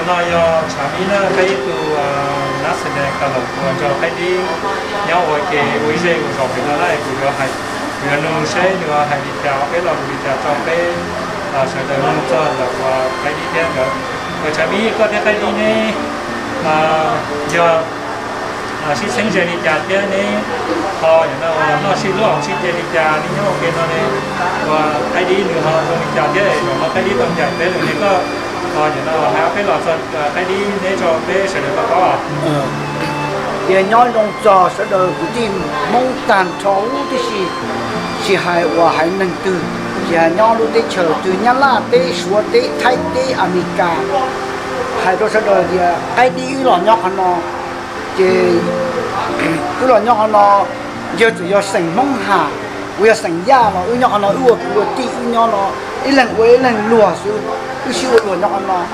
nói chả biết nó cái từ nó sẽ là cái lộc của cho cái đi nhau ở cái với dây của họ thì nó lại của hay người nó sẽ nữa hay đi theo cái lòng đi theo trong cái sẽ tới nông dân là cái đi theo nữa rồi chả biết có cái đi này giờ si sinh ra đi chả thế này họ nó si luôn si đi chả đi nhau cái nó này và cái đi nữa họ không đi chả thế rồi nó cái đi tầm chả thế rồi nó nó hay cái lò sợi cái đi để cho cái sẽ được có à để nhau nông trò sẽ được tìm mong tàn cháu thì chỉ hay và hay nâng từ chỉ nhau lúc để chờ từ nhà lá để xuống để Thái để America hay đó sẽ được cái đi lò nhau nó chỉ cái lò nhau nó giờ chỉ do sành mong hà bây sành da nó nhau nó ưa tị nhau nó ít lần lùa xuống cứ siêu lùa nhau nó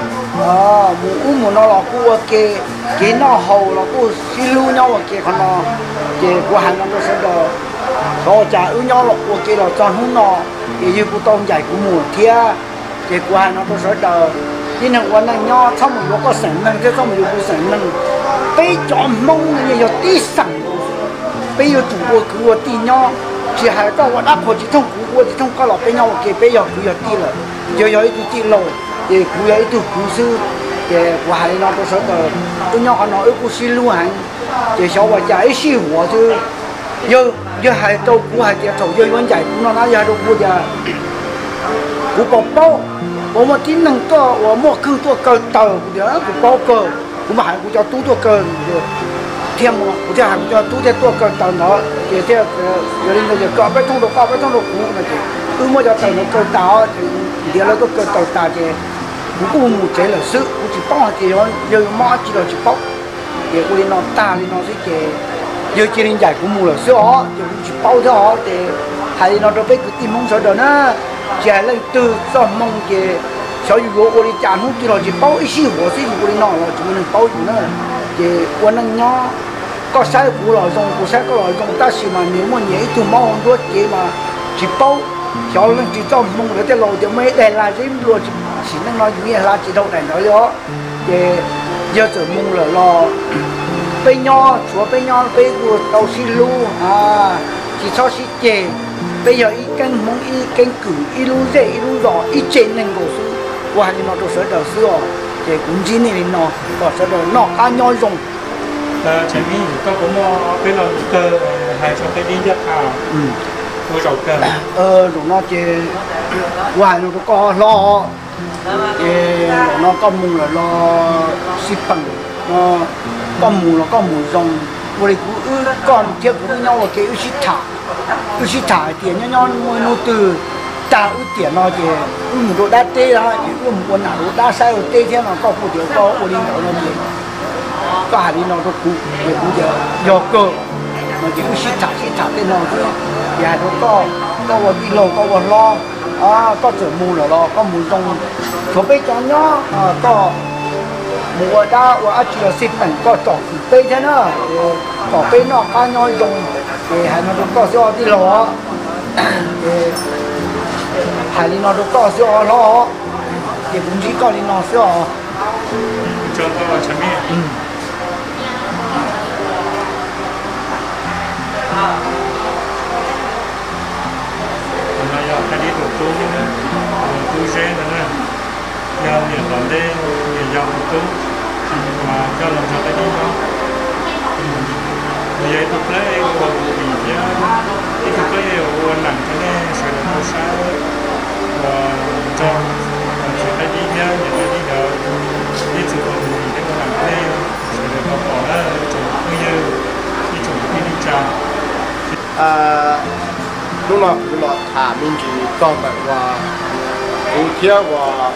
mù nó là cua cái nó hầu là cua siêu nhau cái con nó cái của hàng nó sẽ được rồi trả nhau là cua cái là tròn không nó cái như cua tôm dài của mùa kia cái của hàng nó sẽ được nhưng màวันนั้นย่อถ้ามันก็เสร็จนั่งที่ต้องอยู่กูเสร็จนั่งไปจอมมงเนี่ยอยู่ที่สั่งไปอยู่ถูกกูคือว่าที่ย่อchỉ hay cóวันนั้นพอจะต้องกูว่าจะต้องก็หลอกไปย่อเก็บไปย่อกูย่อที่เลยย่ออีกที่เลยเดี๋ยวกูย่ออีกที่กูซื้อเดี๋ยวกูหาเราตัวสดเลยตัวย่อเขาอีกกูซื้อรู้หันเดี๋ยวชาวบ้านจะไอ้ซื้อหัวซื้อย่ให้ตัวกูให้เดี๋ยวตัวย่อวันใหญ่กูนั่นนะอย่าตัวกูจะกูปอบเป้า我们今能个我莫更多个豆的不包个，我们还不叫多个天么？我这还不叫多个豆呢，这有的那就搞不通的苦那些，我们叫豆那个豆，连那个豆大的，不过我这了是，我只帮这样有马几了就包，也我的那大的那是这，有这人家我们了是哦，就去包的哦的，还有那都被个地蒙说的呢。chỉ là từ do mong cái sau khi我的家户就了就包一些我是我的那了就能包住呢，就我能伢có sai của lo dùng của sai có lo dùng ta xí mà nếu mà nhảy từ máu không đốt cái mà chỉ bao sau lần chỉ cho mong được cái lỗ thì mấy đây là gì luôn chỉ năng nói như là chỉ đâu này nói đó thì giờ từ mong là lo bây nho chúa bây nho bây của tàu xí lu chỉ cho xí chè bây giờ ý canh mong ý canh cử ý lu dễ ý lu rõ ý trên nên cổ sư qua thì nó đồ sớ đầu xưa thì cũng chỉ này nó có sớ đầu nó cá nhoi dùng chỉ mình có cũng cái là cơ hay cho cái đi nhất tôi rồi cơ rồi nó chỉ qua nó có lo nó có mùng là lo ship bằng nó có mùng là có mùng dùng rồi cũng còn kia cũng nhau là cái ship thả tiền nhau mua từ ta ưu tiền nó thì một độ đá tê đó một con nào đá sai rồi tê thế nó có một điều có ổn định nó gì có hạt đi nó có cụ để cũng giờ cơ mà chỉ ship thả tên nó thôi và nó có một đi lầu có một lo có chở mù là lo có mù rong số bây cho nó có mùa đá và chỉ là ship bằng có trọ tê thế nữa trọ tê nó cá nhoi rong thì hay nó có do đi lầu hay nó có do lo thì cũng chỉ có đi nó do cho tôi chấm miệng hôm nay cái đi tụt tôi xe nữa giờ nhiều lần đi nhiều dòng tụt mà cho làm sao cái đi đó vậy tụt lấy còn gì chứ cái tụt lấy còn nặng cái này sẽ là một sao và cho chuyện cái đi nhá những cái đi đó đi từ còn gì cái còn nặng cái này sẽ được bảo bỏ ra chỗ như đi chỗ đi chào lúc nào cũng là thả mình chỉ còn phải qua u thiê và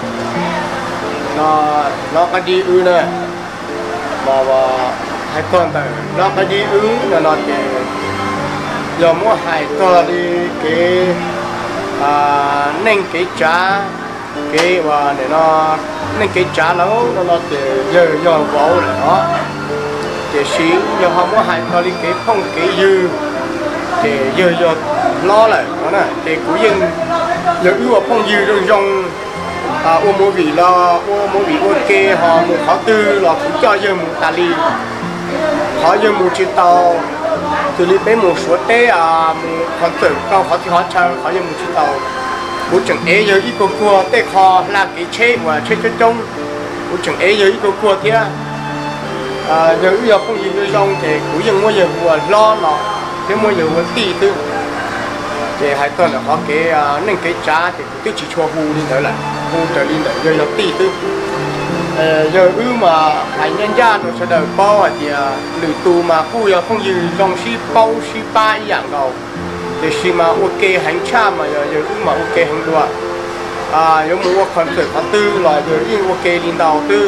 nó cái đi ư này mà hay còn phải nó cái đi ư là nó thì giờ mua hay to đi cái nên cái trả cái và để nó nên cái trả lâu nó thì giờ vào rồi đó thì xí giờ không có hay to đi cái không cái dư thì giờ lo lại đó này thì cũng dân giờ ưu phong dư rồi dòng ô mua vị lo ô mua vị ok họ một khó tư là cũng cho giờ một tà li họ giờ một chiếc tàu từ li bé một số té một con tử cao họ thì họ chờ họ giờ một chiếc tàu bố chẳng é giờ ít cô té kho là cái chế và chế cho trông bố chẳng é giờ ít cô thế giờ giờ không gì như trong thì cũng giờ mua giờ vừa lo nó thế mua giờ vừa tì tư thì hai tuần là có cái nên cái giá thì cũng chỉ cho hù đi tới lại hù trở đi tới giờ tì tư giờ mà hai nhân gia nó sẽ đợi bao thì lữ tù mà cô giờ không gì trong si bao si ba dạng đầu thì si mà ok hành cha mà giờ mà ok hành đùa giờ mua concert thứ tư là giờ in ok đi đầu tư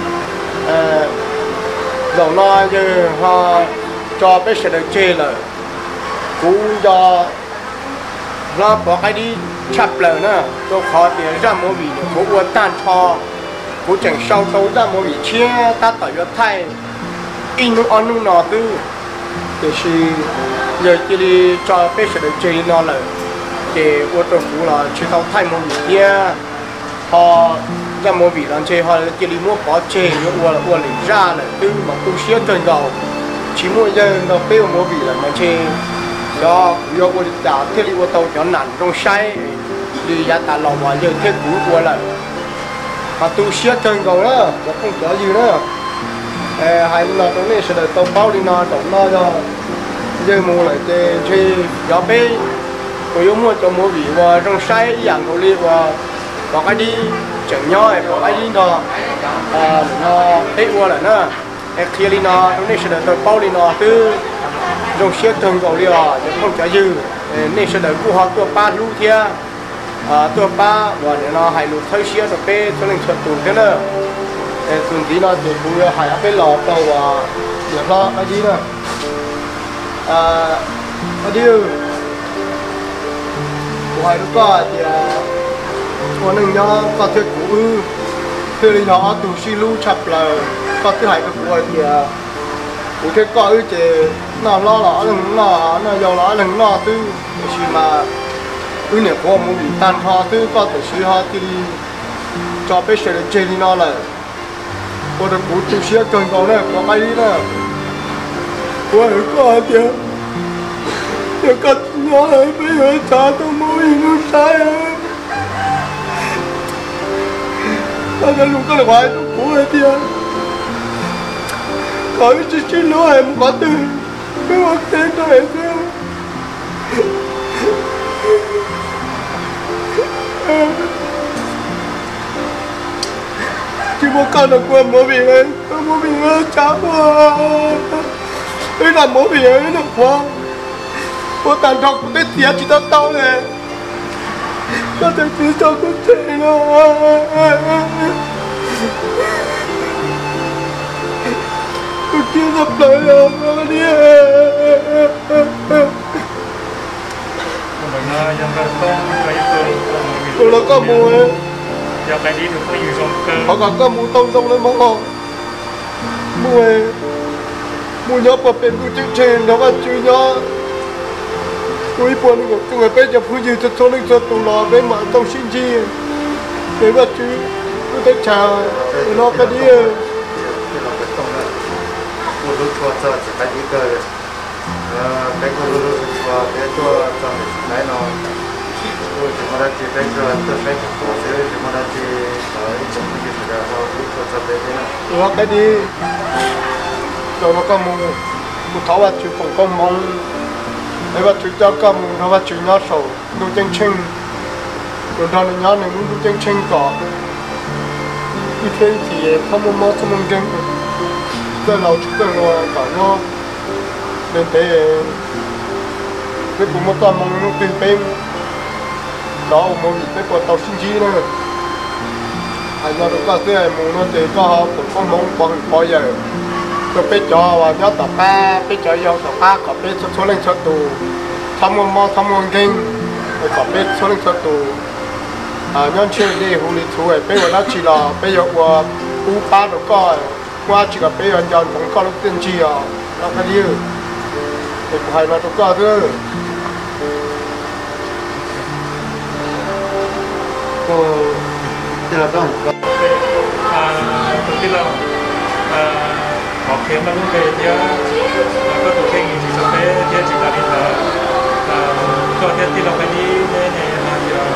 dầu nó giờ họ cho bé sẽ được chơi là cũng do nó bỏ cái đi chập lời nữa tôi khó thì ra mua vị của quân tan cho của chẳng sau tối ra mua vị chia ta tỏi cho thay in nó ăn nó tư thì giờ chỉ đi cho bé sẽ được chơi nó là thì quân tôi cũng là chỉ tao thay mua vị kia họ ra mua vị làm chơi họ chỉ đi mua bỏ chơi nữa là lấy ra là tư mà tu sửa trên đầu chỉ mua giờ nó bé mua vị là mà chơi do quân đảo thiết bị ô tô cho nặng trong say đi ra ta lòng mà giờ thiết cũ của là mà tu sửa trên đầu đó nó không có gì nữa hai nó trong này sẽ được tàu bao đi nó trong nó do giờ mua lại chơi gió bé rồi mua cho mua vị và trong say dạng đồ li và có cái đi chẳng nhoi có cái đi nó hết qua là nó kia đi nó trong này sẽ được tàu bao đi nó từ trong xe thường cầu đi chứ không trả dư nên sẽ đợi của họ tua ba lú thia tua ba và để nó hay lú thấy xe rồi bé cho nên xuất tuần thế nữa tuần tí nó thì cũng hay bé lọt đầu và việc lo cái gì nữa ở điều của hai đứa con thì của mình nó có thể cũ thế thì nó từ xí lú chập là có thứ hai cái của thì cụ thể coi thì nó lo lỏ lần nó giàu lỏ lần nó tư chỉ mà cứ nếu có một bị tan ho tư có thể suy ho thì cho bé sẽ được chơi đi nó là có được cụ chịu xía cần cầu này có cái đi nữa có thì có nhớ lại bây giờ cha tôi mới nó sai cái lúc có là phải tôi cố hết tiền có chỉ nói em có từ cái vấn đề đó em chỉ một con là quên mỗi việc ấy mỗi việc ấy cháu ấy là mỗi việc ấy là quá có tàn trọc của cái tiền chỉ tao này có thể chỉ cho có thể nó kia gặp lại nó đi tôi là có mua giờ cái đi được có nhiều dòng cơ họ còn có mua tông lên món ngon mua nhớ vào bên của chương trình đó là chưa nhớ cuối buồn của tôi bây giờ phụ gì cho số linh cho tụ lò bên mà tông sinh chi đấy mà chứ tôi thấy chào nó cái đi cô lúc cho chỉ phải đi cái cô lúc cho cái trong cái nó cô chỉ mà chỉ cái tôi phải cô sẽ chỉ mà chỉ trong cái cái đó lúc cho cái nó cái đi rồi nó có một tháo vào chữ phòng công mong để vào chữ cho cầm nó vào chữ nhớ sầu đủ chân chân rồi đó là nhớ này muốn đủ chân chân có như thế thì không muốn chân cái lâu chút rồi cả nó bên thế cái cũng một tuần mong nó tìm bên đó một cái của tàu sinh chi nữa anh nó có cái này muốn nó để có cũng không mong bao giờ tôi biết cho và nhớ tập ba biết cho yêu tập ba có biết số lượng số tù tham môn kinh rồi có biết số lượng số tù nhân chuyện đi hữu lý thú ấy bây giờ nó chỉ là bây giờ của u ba được coi qua chỉ có bây giờ nhận cũng có lúc tiền chi nó cái gì thì phải là được coi thôi thì là đâu tôi biết là học thêm mà lúc về thì có tụ kinh thì sau đấy thì chỉ là đi là cho thì là phải đi này là giờ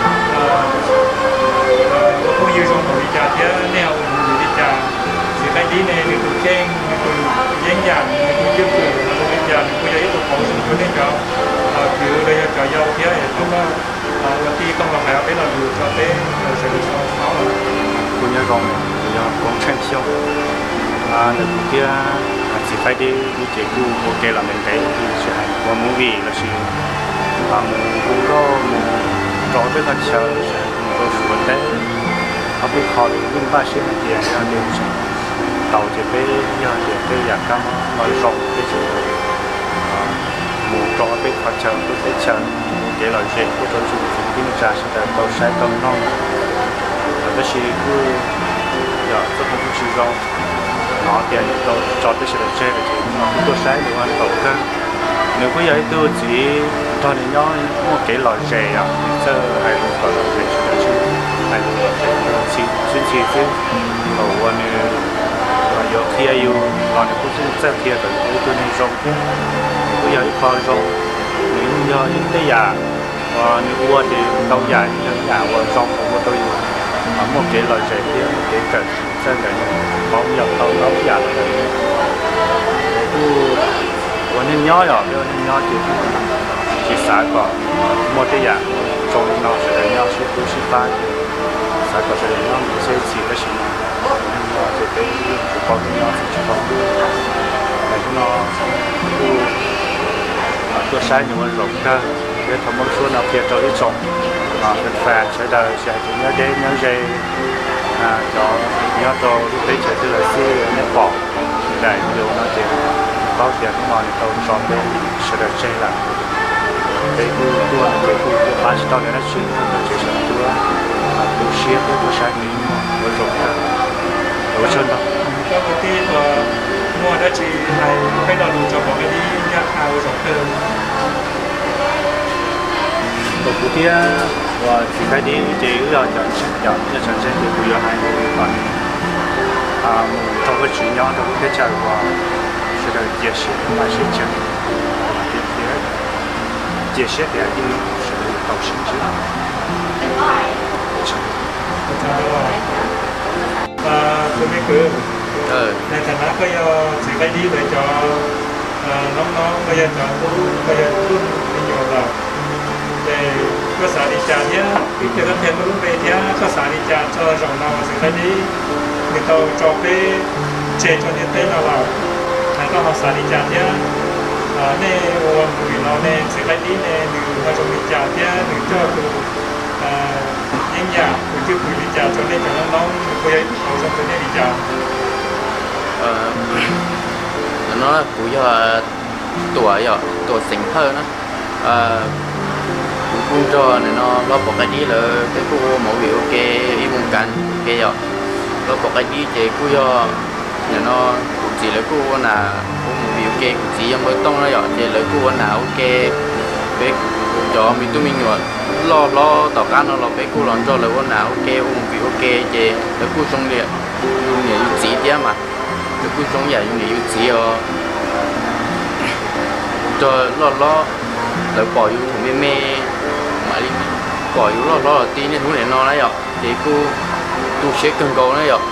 không yêu trong một cái thì neo một cái trà thì phải đi này thì tụ kinh tụ dễ dàng tụ giúp tụ bây giờ bây giờ tụ khổ xong rồi nên cho kiểu bây giờ cho nhau thì lúc đó khi công làm nào đấy là vừa cho tới sẽ được máu rồi cũng như rong cũng chân siêu là kia chỉ phải đi chế cụ ok là mình thấy thì sẽ hành qua muốn vì là sự cũng có rõ với các chờ sẽ có sự vấn đề họ bị khó được nhưng ba sẽ là tiền là điều tàu chỉ phải nhờ để cái dạng cam nói rộng cái sự muốn rõ với các chờ với cái chờ để lời chuyện của tôi dùng những cái trà sẽ là tàu sai tàu non cái sự cứ giờ tôi không chịu rong nó tiền tôi cho tôi sẽ được chơi được chứ tôi sai được ăn tàu cơ nếu có giấy tôi chỉ cho nên nó một cái loại rẻ à sơ hay là có loại rẻ sẽ được chứ hay là chỉ chứ đầu anh giờ khi yêu còn cũng sẽ kia rồi tôi nên rong có giấy kho rong nếu do những cái giả và nếu qua thì lâu dài những giả và rong của tôi ở một cái loại rẻ kia một cái cần sẽ là bóng nhập tàu lâu dài nên nhớ rồi nên nhớ chỉ xã có một cái dạng trong nó sẽ là nhau sẽ tu sĩ ba xã có sẽ là nhau mình sẽ chỉ cái gì nên nó sẽ cái chủ quan của nhau sẽ chủ quan là chúng nó tu sai nhiều hơn rộng ra để thầm mong số nào kia cho đi trồngเป็นแฟนใช้ได้ใช้ถึงเนื้อเด้เนื้อเจcho nhớ cho lúc đấy chạy từ là xe nên bỏ để nhiều nó chỉ bao tiền nó ngon thì tôi chọn bên sẽ được chơi là cái tua cái tua ba chỉ tao để nó chuyển nó chỉ là tua xe tua sáng đi với rồi ở trên đó cái công ty của mua đã chỉ hay cái đầu đồ cho bọn cái đi nhặt hàng rồi hơn một cụ tia và chỉ cái đi chỉ là chọn thì cũng là hai còn trong cái chuyện nhỏ trong cái chơi và sẽ được chia sẻ và sẽ chơi chia sẻ để đi sẽ được tạo sinh chứ tôi mới cứ nên thành ra bây giờ chỉ cái đi để cho nó bây giờ cho bây giờ luôn nhiều rồi để cơ sở đi trả nhé cái tiền thêm lúc về nhé cơ sở đi trả cho dòng nào sẽ phải đi người ta cho cái chế cho những tên nào vào này ta học sở đi trả nhé nên người nó nên sẽ phải đi nên người ta trong đi trả nhé người cho những nhà người chưa đi trả cho nên cho nó bây giờ họ trong cái đi trả nó cũng do tuổi sinh hơn đó cũng cho nên nó bỏ cái đi là cái cô mẫu biểu cái y môn cảnh cái rồi nó bỏ cái đi thì cô do nên nó cũng chỉ là cô là cô mẫu biểu cái cũng chỉ em mới tông nó rồi thì là cô nào cái cái cho mình tụi mình rồi lo tàu cá nó cái cô làm cho là cô nào cái mẫu biểu cái thì là cô trong địa dùng để chỉ thế mà cái cô trong nhà dùng để chỉ rồi cho lo là bỏ vô mê mà đi bỏ vô lo tí nên lúc này nó đấy rồi thì cô tu sẽ cần cầu đấy rồi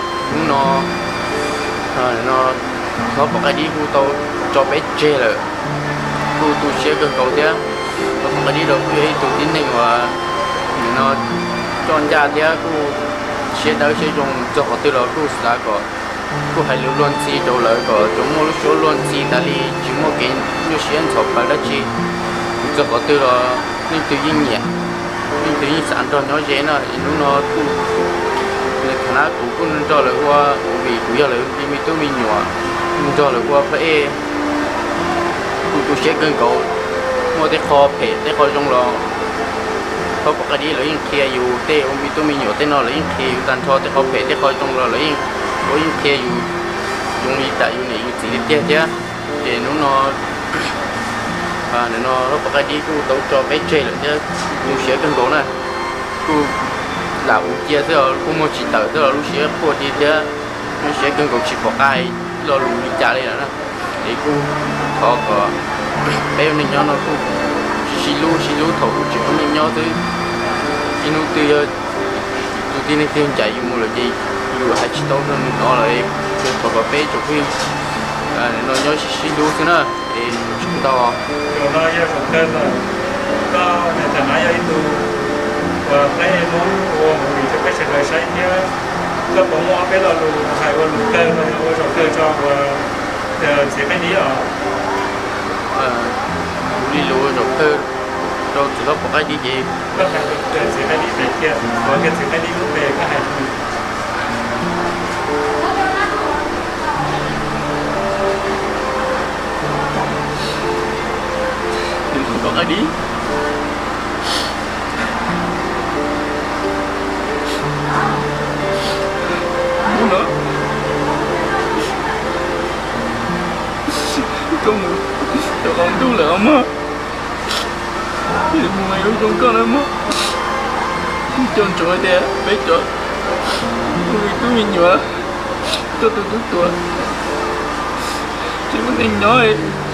nó bỏ cái đi cô tao cho bé chơi rồi cô tu sẽ cần cầu thế nó bỏ cái đi rồi cô ấy tu tín này mà nó cho anh ra thế cô sẽ đỡ sẽ dùng cho họ từ đó cô sẽ có cô hay luôn chi đâu lại có chúng một số luôn chi ta đi chỉ một cái như xuyên thọ phải là chi cho họ từ đó nên tự nhiên nhẹ nên tự nhiên sản cho nó dễ nó lúc nó cũng khả năng cũng cho lại qua vì cũng giờ lại đi mi tôi mi nhỏ cho lại qua phải cũng sẽ cần cầu mua cái kho phê cái kho trong lòเขาปกติเรายิ่งเคลียร์อยู่เต้มีตัวมีอยู่เต้นเรายิ่งเคลียร์อยู่ตันทอเต้เขาเพจเต้คอยตรงเรายิ่งเคลียร์อยู่ยุงมีแต่อยู่นี่อยู่สีเตี้ยเตี้ยเดี๋ยวนู้นเดี๋ยวเราปกติกูต้องจอไปเจอเลยเนี่ยกูเสียกันก่อนนะกู là u chia thế rồi cũng một chỉ tờ thế rồi lúc xưa cô đi thế lúc xưa cần cầu chỉ bỏ ai lo lùi đi trả đây là để cô có bé mình nhau nó cũng xí lú thầu chỉ có mình nhau tới khi nó từ tụi tiên này tiền chạy mua là gì dù hai chỉ tao nó là cái thầu có bé chụp phim nó nhau xí lú thế nữa thì chúng ta rồi nó giờ cũng tên rồi có nhà thằng ấy ấy tu và cái món của mình cho cái sự đời sống nhéก็ผมว่าเป็นเราลูกใครว่าลูกเกินเราว่าเราเกินจอว่าเสียไม่ดีหรอ đi lúa rồi cơ rồi tụi nó có cái gì ก็ใครเสียไม่ดีไปเกี่ยวว่าเกิดเสียไม่ดีลูกเบรกก็ให้ đừng có cái đi nữa không tụi con tu lỡ mà thì mày đâu trong con em á chọn chọn thế bé chọn tôi mình nhỏ tôi chỉ muốn anh nói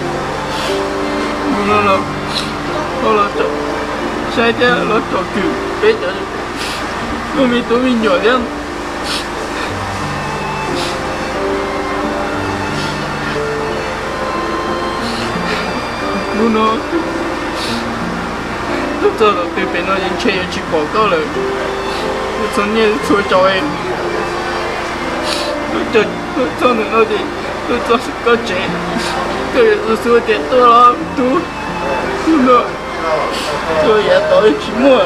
nó là chọn sai thế nó chọn kiểu bé chọn tôi mình nhỏ thế nó lúc giờ là từ bên nó những chơi chỉ bỏ câu rồi lúc sau như chơi cho em lúc sau nữa nó thì lúc sau có trẻ cái lúc sau tiền tôi lắm tôi nó tôi giờ tôi chỉ mua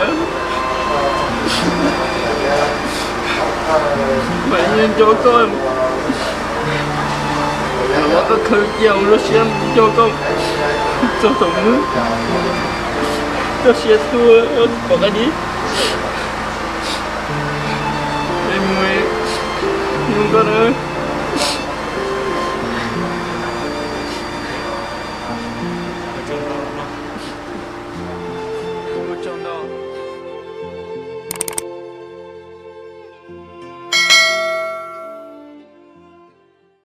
vậy nên cho con nó có khơi dầu nó xem cho con cho tổng nước cho xe tua bỏ cái đi em mới không có nữa